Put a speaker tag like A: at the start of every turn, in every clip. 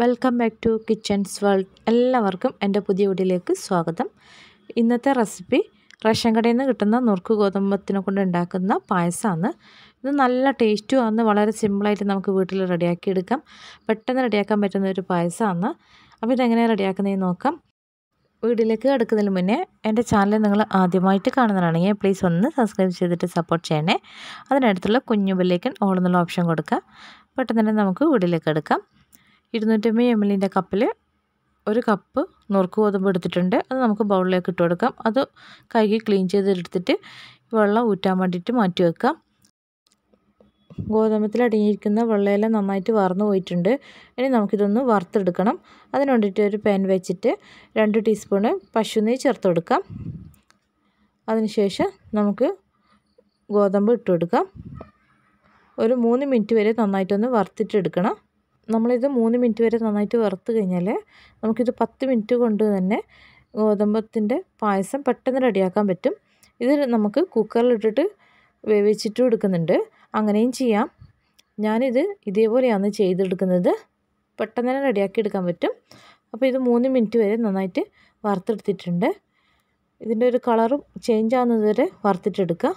A: Welcome back to kitchens world. എല്ലാവർക്കും എൻ്റെ പുതിയ വീഡിയോയിലേക്ക് സ്വാഗതം. ഇന്നത്തെ റെസിപ്പി റേഷൻ കടയിൽ നിന്ന് കിട്ടുന്ന നുറുക്ക് ഗോതമ്പത്തിനെ കൊണ്ട് ഉണ്ടാക്കുന്ന പായസമാണ്. ഇത് നല്ല ടേസ്റ്റുമാണ്. വളരെ സിമ്പിളായിട്ട് നമുക്ക് വീട്ടിൽ റെഡിയാക്കി എടുക്കാം. പെട്ടെന്ന് റെഡിയാക്കാൻ പറ്റുന്ന ഒരു പായസമാണ്. അപ്പോൾ ഇതെങ്ങനെ റെഡിയാക്കുന്നതെന്ന് നോക്കാം. വീഡിയോയിലേക്ക് കിടക്കുന്നതിന് മുന്നേ എൻ്റെ ചാനൽ നിങ്ങൾ ആദ്യമായിട്ട് കാണുന്നതാണെങ്കിൽ പ്ലീസ് ഒന്ന് സബ്സ്ക്രൈബ് ചെയ്തിട്ട് സപ്പോർട്ട് ചെയ്യണേ. അതിനടുത്തുള്ള കുഞ്ഞു ബെല്ലൈക്കൺ ഓൾ എന്നുള്ള ഓപ്ഷൻ കൊടുക്കുക. പെട്ടെന്ന് തന്നെ നമുക്ക് വീഡിയോയിലേക്ക് എടുക്കാം. 250 ml കപ്പിൽ 1 കപ്പ് നുറുക്ക് ഗോതമ്പ് എടുത്തിട്ടുണ്ട്. അത് നമുക്ക് ബൗളിലേക്ക് ഇട്ട് കൊടുക്കാം. അത് കഴുകി ക്ലീൻ ചെയ്തെടുത്തിട്ട് വെള്ളം ഊറ്റാൻ വേണ്ടിയിട്ട് മാറ്റി വെക്കാം. ഗോതമ്പത്തിൽ അടങ്ങിയിരിക്കുന്ന വെള്ളമെല്ലാം നന്നായിട്ട് വാർന്നു പോയിട്ടുണ്ട്. ഇനി നമുക്കിതൊന്ന് വറുത്തെടുക്കണം. അതിന് വേണ്ടിയിട്ട് ഒരു പാൻ വെച്ചിട്ട് 2 ടീസ്പൂണ് പശുനെയ്യ് ചേർത്ത് കൊടുക്കാം. അതിനുശേഷം നമുക്ക് ഗോതമ്പ് ഇട്ട് കൊടുക്കാം. ഒരു 3 മിനിറ്റ് വരെ നന്നായിട്ടൊന്ന് വറുത്തിട്ടെടുക്കണം. നമ്മളിത് 3 മിനിറ്റ് വരെ നന്നായിട്ട് വറുത്ത് കഴിഞ്ഞാൽ നമുക്കിത് 10 മിനിറ്റ് കൊണ്ട് തന്നെ ഗോതമ്പത്തിൻ്റെ പായസം പെട്ടെന്ന് റെഡിയാക്കാൻ പറ്റും. ഇത് നമുക്ക് കുക്കറിലിട്ടിട്ട് വേവിച്ചിട്ട് എടുക്കുന്നുണ്ട്. അങ്ങനെയും ചെയ്യാം. ഞാനിത് ഇതേപോലെയാണ് ചെയ്തെടുക്കുന്നത്. പെട്ടെന്ന് തന്നെ റെഡിയാക്കി എടുക്കാൻ പറ്റും. അപ്പോൾ ഇത് 3 മിനിറ്റ് വരെ നന്നായിട്ട് വറുത്തെടുത്തിട്ടുണ്ട്. ഇതിൻ്റെ ഒരു കളറും ചേഞ്ച് ആവുന്നത് വരെ വറുത്തിട്ടെടുക്കുക.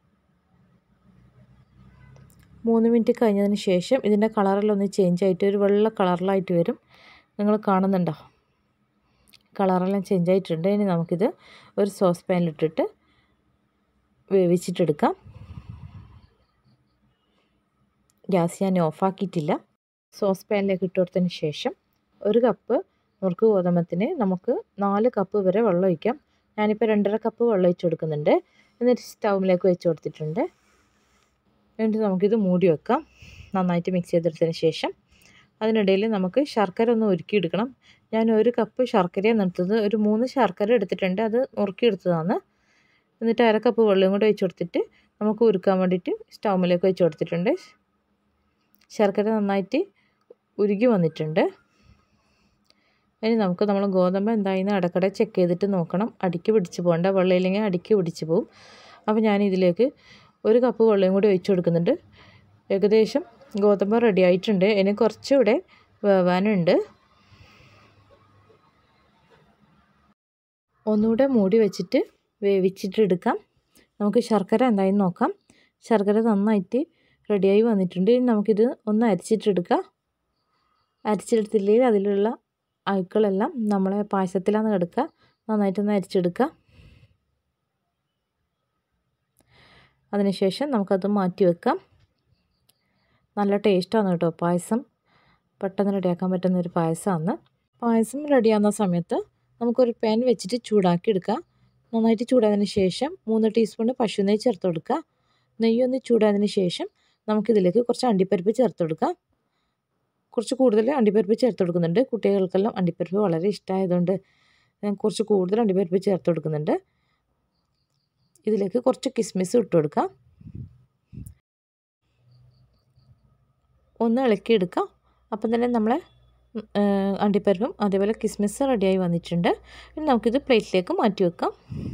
A: 3 മിനിറ്റ് കഴിഞ്ഞതിന് ശേഷം ഇതിൻ്റെ കളറെല്ലാം ഒന്ന് ചേഞ്ച് ആയിട്ട് ഒരു വെള്ള കളറിലായിട്ട് വരും. നിങ്ങൾ കാണുന്നുണ്ടോ? കളറെല്ലാം ചേഞ്ച് ആയിട്ടുണ്ട്. ഇനി നമുക്കിത് ഒരു സോസ് പാനിലിട്ടിട്ട് വേവിച്ചിട്ടെടുക്കാം. ഗ്യാസ് ഞാൻ ഓഫാക്കിയിട്ടില്ല. സോസ് പാനിലേക്ക് ഇട്ട് കൊടുത്തതിന് ശേഷം 1 കപ്പ് നുറുക്ക് ഗോതമ്പത്തിന് നമുക്ക് 4 കപ്പ് വരെ വെള്ളം ഒഴിക്കാം. ഞാനിപ്പോൾ 2.5 കപ്പ് വെള്ളം ഒഴിച്ച് കൊടുക്കുന്നുണ്ട്. എന്നിട്ട് സ്റ്റൗവിലേക്ക് വെച്ച് കൊടുത്തിട്ടുണ്ട്. എന്നിട്ട് നമുക്കിത് മൂടി വെക്കാം. നന്നായിട്ട് മിക്സ് ചെയ്തെടുത്തതിന് ശേഷം അതിനിടയിൽ നമുക്ക് ശർക്കര ഒന്ന് ഉരുക്കിയെടുക്കണം. ഞാൻ 1 കപ്പ് ശർക്കരയാണ് എടുത്തത്. ഒരു 3 ശർക്കര എടുത്തിട്ടുണ്ട്. അത് ഉരുക്കിയെടുത്തതാണ്. എന്നിട്ട് 1/2 കപ്പ് വെള്ളം കൂടെ ഒഴിച്ച് കൊടുത്തിട്ട് നമുക്ക് ഉരുക്കാൻ വേണ്ടിയിട്ട് സ്റ്റൗവിലേക്ക് വെച്ച് കൊടുത്തിട്ടുണ്ട്. ശർക്കര നന്നായിട്ട് ഉരുകി വന്നിട്ടുണ്ട്. ഇനി നമുക്ക് നമ്മൾ ഗോതമ്പ് എന്തായിന്ന് ഇടയ്ക്കിടെ ചെക്ക് ചെയ്തിട്ട് നോക്കണം. അടിക്ക് പിടിച്ച് പോകേണ്ട. വെള്ളമില്ലെങ്കിൽ അടിക്ക് പിടിച്ച് പോകും. അപ്പോൾ ഞാൻ ഇതിലേക്ക് 1 കപ്പ് വെള്ളം കൂടി ഒഴിച്ച് കൊടുക്കുന്നുണ്ട്. ഏകദേശം ഗോതമ്പ് റെഡി ആയിട്ടുണ്ട്. ഇനി കുറച്ചുകൂടെ വേവാനുണ്ട്. ഒന്നുകൂടെ മൂടി വെച്ചിട്ട് വേവിച്ചിട്ടെടുക്കാം. നമുക്ക് ശർക്കര എന്തായെന്ന് നോക്കാം. ശർക്കര നന്നായിട്ട് റെഡിയായി വന്നിട്ടുണ്ട്. ഇനി നമുക്കിത് ഒന്ന് അരിച്ചിട്ടെടുക്കാം. അരിച്ചെടുത്തില്ലെങ്കിൽ അതിലുള്ള അഴുക്കളെല്ലാം നമ്മളെ പായസത്തിലാണ് കിടക്കുക. നന്നായിട്ടൊന്ന് അരിച്ചെടുക്കുക. അതിനുശേഷം നമുക്കത് മാറ്റി വെക്കാം. നല്ല ടേസ്റ്റാണ് കേട്ടോ പായസം. പെട്ടെന്ന് റെഡിയാക്കാൻ പറ്റുന്ന ഒരു പായസമാണ്. പായസം റെഡിയാകുന്ന സമയത്ത് നമുക്കൊരു പാൻ വെച്ചിട്ട് ചൂടാക്കി എടുക്കുക. നന്നായിട്ട് ചൂടായതിന് ശേഷം 3 ടീസ്പൂൺ പശുനെയ്യ് ചേർത്ത് കൊടുക്കുക. നെയ്യൊന്ന് ചൂടായതിന് ശേഷം നമുക്കിതിലേക്ക് കുറച്ച് അണ്ടിപ്പരിപ്പ് ചേർത്ത് കൊടുക്കാം. കുറച്ച് കൂടുതൽ അണ്ടിപ്പരിപ്പ് ചേർത്ത് കൊടുക്കുന്നുണ്ട്. കുട്ടികൾക്കെല്ലാം അണ്ടിപ്പരിപ്പ് വളരെ ഇഷ്ടമായതുകൊണ്ട് ഞാൻ കുറച്ച് കൂടുതൽ അണ്ടിപ്പരിപ്പ് ചേർത്ത് കൊടുക്കുന്നുണ്ട്. ഇതിലേക്ക് കുറച്ച് കിസ്മിസ് ഇട്ട് കൊടുക്കാം. ഒന്ന് ഇളക്കിയെടുക്കാം. അപ്പം തന്നെ നമ്മളെ അണ്ടിപ്പരിപ്പും അതേപോലെ കിസ്മിസ് റെഡിയായി വന്നിട്ടുണ്ട്. ഇനി നമുക്കിത് പ്ലേറ്റിലേക്ക് മാറ്റി വെക്കാം.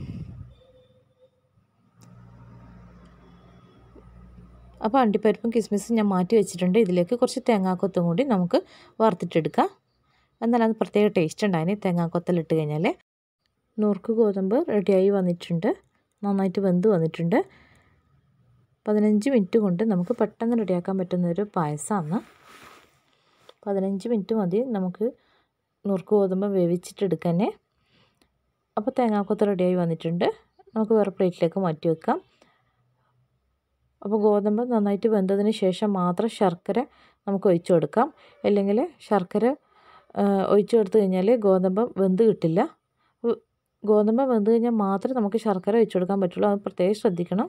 A: അപ്പോൾ അണ്ടിപ്പരിപ്പും കിസ്മിസും ഞാൻ മാറ്റി വെച്ചിട്ടുണ്ട്. ഇതിലേക്ക് കുറച്ച് തേങ്ങാക്കൊത്തും കൂടി നമുക്ക് വറുത്തിട്ടെടുക്കാം. എന്നാലും അത് പ്രത്യേക ടേസ്റ്റ് ഉണ്ടായിന് തേങ്ങാക്കൊത്തലിട്ട് കഴിഞ്ഞാൽ. നുറുക്ക് ഗോതമ്പ് റെഡിയായി വന്നിട്ടുണ്ട്. നന്നായിട്ട് വെന്ത് വന്നിട്ടുണ്ട്. 15 മിനിറ്റ് കൊണ്ട് നമുക്ക് പെട്ടെന്ന് റെഡിയാക്കാൻ പറ്റുന്നൊരു പായസമാണ്. 15 മിനിറ്റ് മതി നമുക്ക് നുറുക്ക് ഗോതമ്പ് വേവിച്ചിട്ടെടുക്കാൻ. അപ്പോൾ തേങ്ങാക്കൊത്ത് റെഡിയായി വന്നിട്ടുണ്ട്. നമുക്ക് വേറെ പ്ലേറ്റിലേക്ക് മാറ്റി വെക്കാം. അപ്പോൾ ഗോതമ്പ് നന്നായിട്ട് വെന്തതിന് ശേഷം മാത്രം ശർക്കര നമുക്ക് ഒഴിച്ചു കൊടുക്കാം. അല്ലെങ്കിൽ ശർക്കര ഒഴിച്ചു കൊടുത്തു കഴിഞ്ഞാൽ ഗോതമ്പ് വെന്ത് കിട്ടില്ല. ഗോതമ്പ് വെന്ത് കഴിഞ്ഞാൽ മാത്രമേ നമുക്ക് ശർക്കര ഒഴിച്ചു കൊടുക്കാൻ പറ്റുള്ളൂ. അത് പ്രത്യേകം ശ്രദ്ധിക്കണം.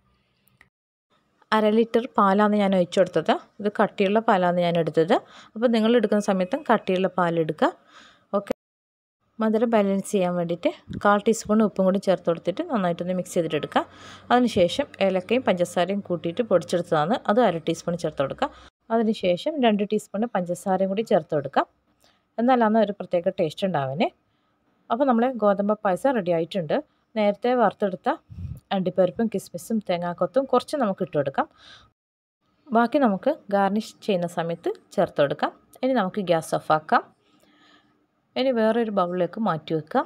A: 1/2 ലിറ്റർ പാലാണ് ഞാൻ ഒഴിച്ചു കൊടുത്തത്. ഇത് കട്ടിയുള്ള പാലാണ് ഞാൻ എടുത്തത്. അപ്പോൾ നിങ്ങൾ എടുക്കുന്ന സമയത്തും കട്ടിയുള്ള പാലെടുക്കുക. ഓക്കെ. മധുരം ബാലൻസ് ചെയ്യാൻ വേണ്ടിയിട്ട് 1/4 ടീസ്പൂൺ ഉപ്പും കൂടി ചേർത്ത് കൊടുത്തിട്ട് നന്നായിട്ടൊന്ന് മിക്സ് ചെയ്തിട്ടെടുക്കുക. അതിനുശേഷം ഏലക്കയും പഞ്ചസാരയും കൂട്ടിയിട്ട് പൊടിച്ചെടുത്തതാണ്. അത് 1/2 ടീസ്പൂൺ ചേർത്ത് കൊടുക്കുക. അതിനുശേഷം 2 ടീസ്പൂൺ പഞ്ചസാരയും കൂടി ചേർത്ത് കൊടുക്കുക. എന്നാലാണ് ഒരു പ്രത്യേക ടേസ്റ്റ് ഉണ്ടാവുന്നത്. അപ്പോൾ നമ്മളെ ഗോതമ്പ് പായസം റെഡി ആയിട്ടുണ്ട്. നേരത്തെ വറുത്തെടുത്ത അണ്ടിപ്പരിപ്പും കിസ്മിസും തേങ്ങാക്കൊത്തും കുറച്ച് നമുക്ക് ഇട്ട് കൊടുക്കാം. ബാക്കി നമുക്ക് ഗാർണിഷ് ചെയ്യുന്ന സമയത്ത് ചേർത്ത് കൊടുക്കാം. ഇനി നമുക്ക് ഗ്യാസ് ഓഫാക്കാം. ഇനി വേറൊരു ബൗളിലേക്ക് മാറ്റി വെക്കാം.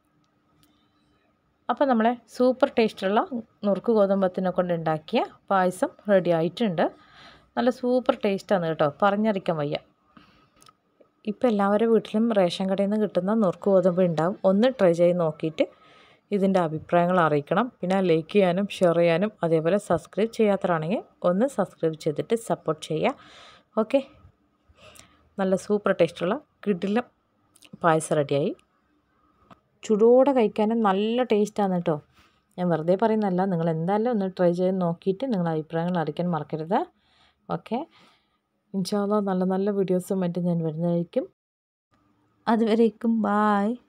A: അപ്പോൾ നമ്മളെ സൂപ്പർ ടേസ്റ്റുള്ള നുറുക്ക് ഗോതമ്പത്തിനെ കൊണ്ട് ഉണ്ടാക്കിയ പായസം റെഡി ആയിട്ടുണ്ട്. നല്ല സൂപ്പർ ടേസ്റ്റാണ് കേട്ടോ, പറഞ്ഞറിയിക്കാൻ വയ്യ. ഇപ്പോൾ എല്ലാവരുടെ വീട്ടിലും റേഷൻ കടയിൽ നിന്ന് കിട്ടുന്ന നുറുക്ക് ഗോതമ്പ് ഉണ്ടാവും. ഒന്ന് ട്രൈ ചെയ്ത് നോക്കിയിട്ട് ഇതിൻ്റെ അഭിപ്രായങ്ങൾ അറിയിക്കണം. പിന്നെ ലൈക്ക് ചെയ്യാനും ഷെയർ ചെയ്യാനും അതേപോലെ സബ്സ്ക്രൈബ് ചെയ്യാത്തവരാണെങ്കിൽ ഒന്ന് സബ്സ്ക്രൈബ് ചെയ്തിട്ട് സപ്പോർട്ട് ചെയ്യുക. ഓക്കെ, നല്ല സൂപ്പർ ടേസ്റ്റുള്ള കിടിലം പായസം റെഡിയായി. ചൂടോടെ കഴിക്കാനും നല്ല ടേസ്റ്റാണ് കേട്ടോ. ഞാൻ വെറുതെ പറയുന്നതല്ല, നിങ്ങൾ എന്തായാലും ഒന്ന് ട്രൈ ചെയ്ത് നോക്കിയിട്ട് നിങ്ങളുടെ അഭിപ്രായങ്ങൾ അറിയിക്കാൻ മറക്കരുത്. ഓക്കെ, ഇൻഷാ അല്ലാഹ് നല്ല നല്ല വീഡിയോസും മറ്റും ഞാൻ വരുന്നതായിരിക്കും. അതുവരേക്കും ബായ്.